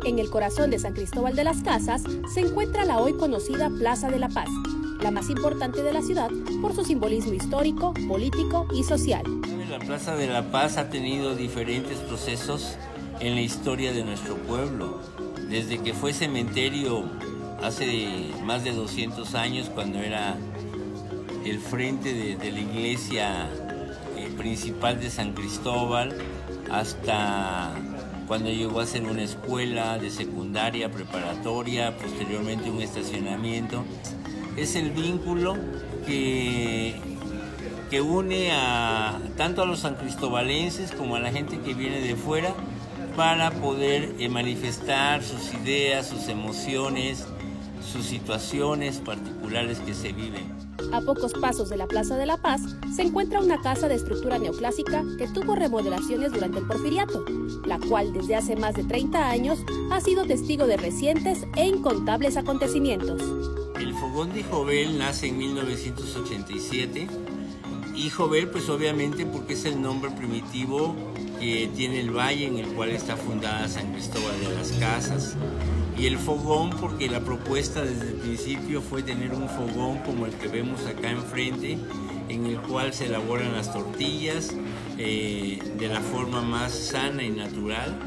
En el corazón de San Cristóbal de las Casas se encuentra la hoy conocida Plaza de la Paz, la más importante de la ciudad por su simbolismo histórico, político y social. La Plaza de la Paz ha tenido diferentes procesos en la historia de nuestro pueblo. Desde que fue cementerio hace más de 200 años, cuando era el frente de la iglesia principal de San Cristóbal, hasta cuando llegó a ser una escuela de secundaria, preparatoria, posteriormente un estacionamiento. Es el vínculo que une tanto a los sancristobalenses como a la gente que viene de fuera para poder manifestar sus ideas, sus emociones, sus situaciones particulares que se viven. A pocos pasos de la Plaza de la Paz se encuentra una casa de estructura neoclásica que tuvo remodelaciones durante el Porfiriato, la cual desde hace más de 30 años ha sido testigo de recientes e incontables acontecimientos. El fogón de Jovel nace en 1987 y Jovel pues obviamente porque es el nombre primitivo que tiene el valle en el cual está fundada San Cristóbal de las Casas, y el fogón porque la propuesta desde el principio fue tener un fogón como el que vemos acá enfrente, en el cual se elaboran las tortillas de la forma más sana y natural.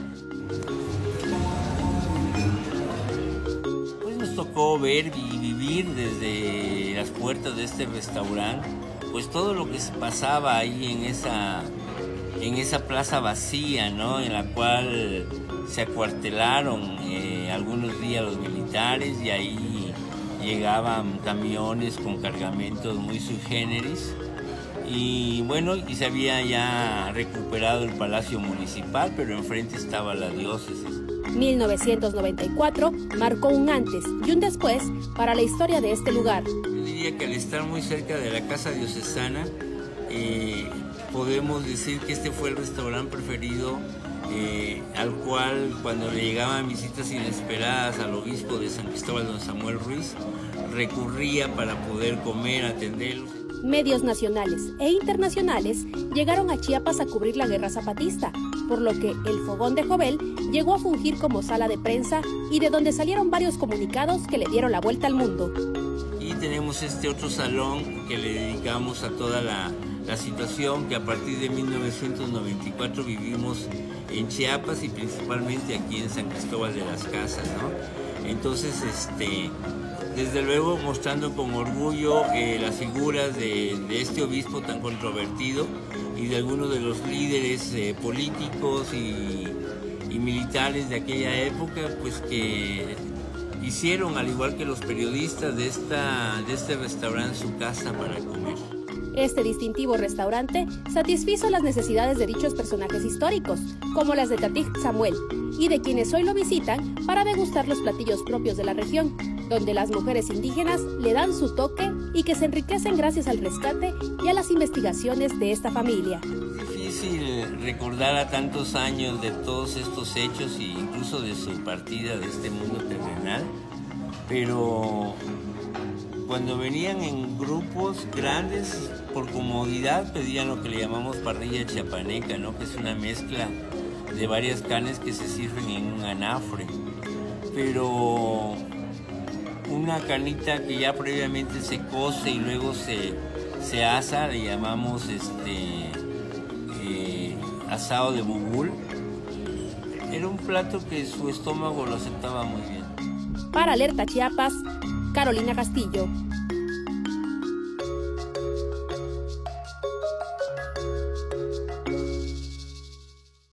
Pues nos tocó ver y vivir desde las puertas de este restaurante pues todo lo que se pasaba ahí en esa plaza vacía, ¿no? En la cual se acuartelaron algunos días los militares, y ahí llegaban camiones con cargamentos muy sui generis, y bueno, y se había ya recuperado el Palacio Municipal, pero enfrente estaba la diócesis. 1994 marcó un antes y un después para la historia de este lugar. Yo diría que al estar muy cerca de la Casa Diocesana, podemos decir que este fue el restaurante preferido al cual cuando le llegaban visitas inesperadas al obispo de San Cristóbal, don Samuel Ruiz, recurría para poder comer, atenderlos. Medios nacionales e internacionales llegaron a Chiapas a cubrir la guerra zapatista, por lo que el fogón de Jovel llegó a fungir como sala de prensa y de donde salieron varios comunicados que le dieron la vuelta al mundo. Y tenemos este otro salón que le dedicamos a toda la situación que a partir de 1994 vivimos en Chiapas y principalmente aquí en San Cristóbal de las Casas, ¿no? Entonces, desde luego mostrando con orgullo las figuras de este obispo tan controvertido y de algunos de los líderes políticos y militares de aquella época, pues que hicieron, al igual que los periodistas de este restaurante, su casa para comer. Este distintivo restaurante satisfizo las necesidades de dichos personajes históricos, como las de Tatic Samuel, y de quienes hoy lo visitan para degustar los platillos propios de la región, donde las mujeres indígenas le dan su toque y que se enriquecen gracias al rescate y a las investigaciones de esta familia. Es difícil recordar a tantos años de todos estos hechos e incluso de su partida de este mundo terrenal, pero cuando venían en grupos grandes, por comodidad pedían lo que le llamamos parrilla chiapaneca, ¿no? Que es una mezcla de varias carnes que se sirven en un anafre. Pero una carnita que ya previamente se cose y luego se asa, le llamamos asado de bugul. Era un plato que su estómago lo aceptaba muy bien. Para Alerta Chiapas, Carolina Castillo.